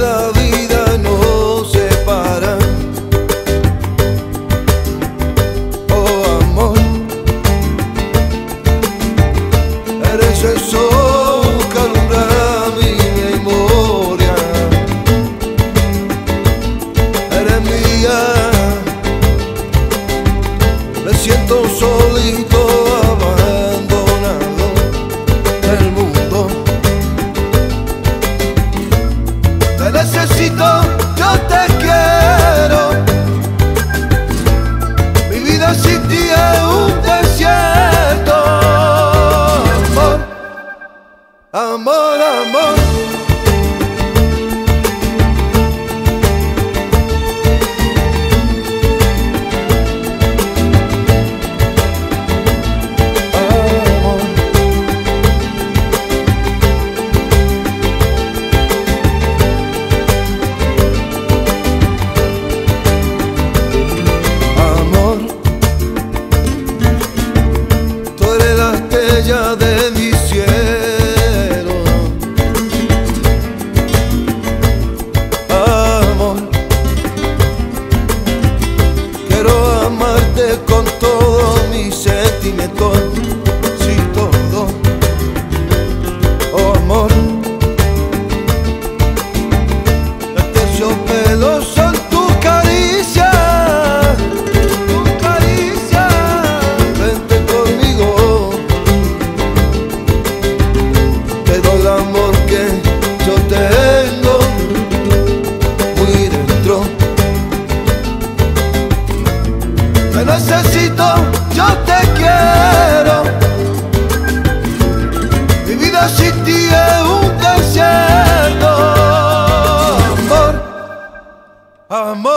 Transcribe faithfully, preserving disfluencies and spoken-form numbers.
la vida nos separa. Oh amor, eres el sol que alumbra mi memoria. Eres mía, me siento solito, abandonado del mundo. Te necesito, yo te quiero. Mi vida sin ti es un desierto. Amor, amor, amor. De mi cielo, amor, quiero amarte con todo mi sentimiento, sí todo, oh amor, los terciopelos son tu caricia, tu caricia, vente conmigo. El amor que yo tengo muy dentro. Te necesito, yo te quiero. Mi vida sin ti es un desierto. Amor, amor.